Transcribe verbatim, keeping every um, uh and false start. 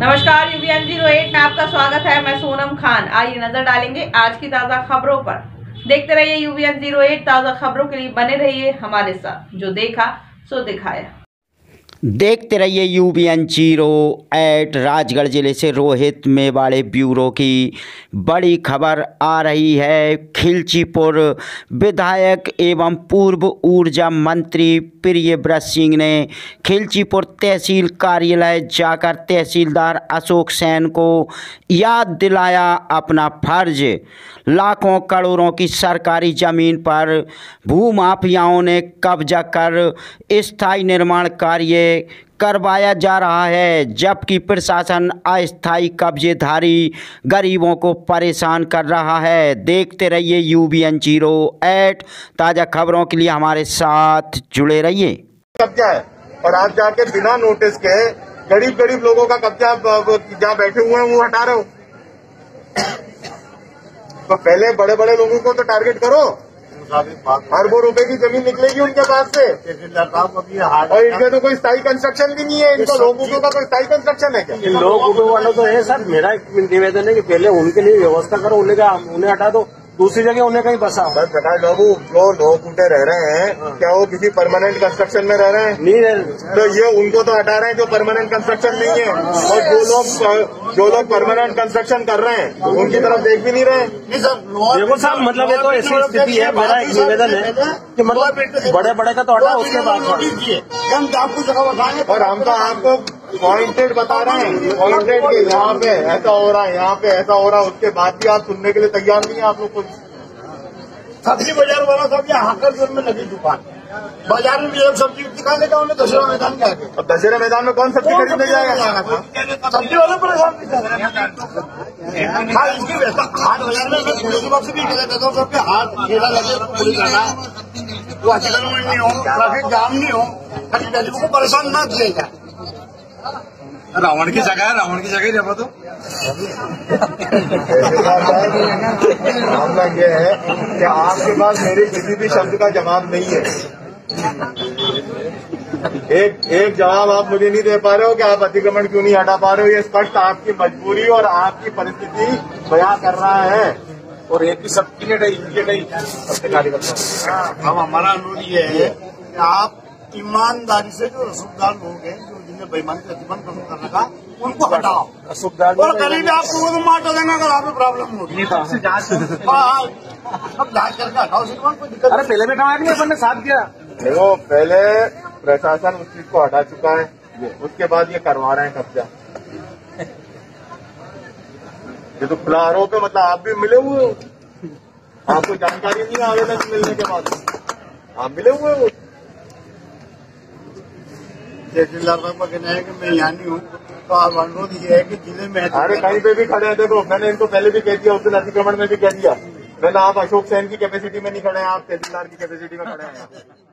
नमस्कार, UVN zero eight में आपका स्वागत है। मैं सोनम खान। आइए नजर डालेंगे आज की ताजा खबरों पर। देखते रहिए यूवीएन जीरो एट। ताजा खबरों के लिए बने रहिए हमारे साथ। जो देखा सो दिखाया। देखते रहिए यूवीएन जीरो एट। राजगढ़ जिले से रोहित मेवाड़े ब्यूरो की बड़ी खबर आ रही है। खिलचीपुर विधायक एवं पूर्व ऊर्जा मंत्री प्रियव्रत सिंह ने खिलचीपुर तहसील कार्यालय जाकर तहसीलदार अशोक सेन को याद दिलाया अपना फर्ज। लाखों करोड़ों की सरकारी जमीन पर भूमाफियाओं ने कब्जा कर स्थायी निर्माण कार्य करवाया जा रहा है, जबकि प्रशासन अस्थायी कब्जेधारी गरीबों को परेशान कर रहा है। देखते रहिए यूवीएन जीरो एट। ताज़ा खबरों के लिए हमारे साथ जुड़े रहिए। कब्जा है और आप जाके बिना नोटिस के गरीब गरीब लोगों का कब्जा जहाँ बैठे हुए हैं वो हटा रहे हो। तो पहले बड़े बड़े लोगों को तो टारगेट करो। अरबों रुपए की जमीन निकलेगी उनके पास से, और इनके तो कोई स्थायी कंस्ट्रक्शन भी नहीं है। इनको लोगों का कोई स्थायी कंस्ट्रक्शन है क्या? लोग वालों तो है सर। मेरा निवेदन है कि पहले उनके लिए व्यवस्था करो, उन्हें उन्हें हटा दो, दूसरी जगह उन्हें कहीं बसा। बस प्रकाश बाबू, जो लोग उठे रह रहे हैं, क्या वो किसी परमानेंट कंस्ट्रक्शन में रह रहे हैं? नहीं रहे। तो ये उनको तो हटा रहे हैं जो परमानेंट कंस्ट्रक्शन नहीं है, और जो लोग जो लोग परमानेंट कंस्ट्रक्शन कर रहे हैं उनकी तरफ देख भी नहीं रहे। देखो साहब, मतलब ये तो ऐसी स्थिति है। मेरा एक निवेदन है कि मतलब बड़े बड़े का तो हटा, उसके बाद और हम तो आपको पॉइंटेड बता रहे हैं, पॉइंटेड के यहाँ पे ऐसा हो रहा है, यहाँ पे ऐसा हो रहा है, उसके बाद भी आप सुनने के लिए तैयार नहीं है। आप लोग कुछ सब्जी बाजार वाला सब यहाँ हाकर में लगी दुकान, बाजार में भी एक सब्जी दिखाने का उन्हें दशहरा मैदान के आगे। अब दशहरा मैदान में कौन सब्जी खरीदने जाएगा? सब्जी वाले परेशान नहीं कर रहे। हाँ, इसकी व्यवस्था हाट बाजार में मैं पुलिस विभाग से भी कह देता हूँ सबके हाथ ठेला लगे, पुलिस जाना वो अतिक्रमण नहीं हो, ट्रैफिक जाम नहीं हो, खाली गरीबों को परेशान ना किया जाए। रावण की जगह है, रावण की जगह जब तो मामला ये है कि आपके पास मेरे किसी भी शब्द का जवाब नहीं है। एक एक जवाब आप मुझे नहीं दे पा रहे हो कि आप अतिक्रमण क्यों नहीं हटा पा रहे हो। ये स्पष्ट आपकी मजबूरी और आपकी परिस्थिति बयां कर रहा है। और एक भी सबकी नहीं सबसे कार्यकर्ता। अब हमारा अनुरोध ये है कि आप ईमानदारी से जो रसूखदार लोग हैं, जो जिन्हें बेईमानी प्रतिबंध कम कर रखा, उनको हटाओ। रसूखदार और करीब आपको तो मार देना अगर आपको प्रॉब्लम होगी। सबसे जांच अब जांच करके हटाओ, कोई दिक्कत। अरे पहले भी हमारे अपन ने साथ किया। देखो, पहले प्रशासन उस चीज को हटा चुका है, उसके बाद ये करवा रहे हैं कब्जा। ये तो खुला आरोप है, मतलब आप भी मिले हुए हो, आपको जानकारी नहीं है आवेदन मिलने के बाद आप मिले हुए हो। तहसीलदार साहब का कहना है कि मैं यहाँ नहीं हूँ, तो आप अनुरोध ये है कि जिले में अरे कहीं पे भी खड़े हैं। देखो, मैंने इनको पहले भी कह दिया, उस दिन अतिक्रमण में भी कह दिया मैंने, आप अशोक सेन की कैपेसिटी में नहीं खड़े हैं, आप तहसीलदार की कैपेसिटी में खड़े हैं।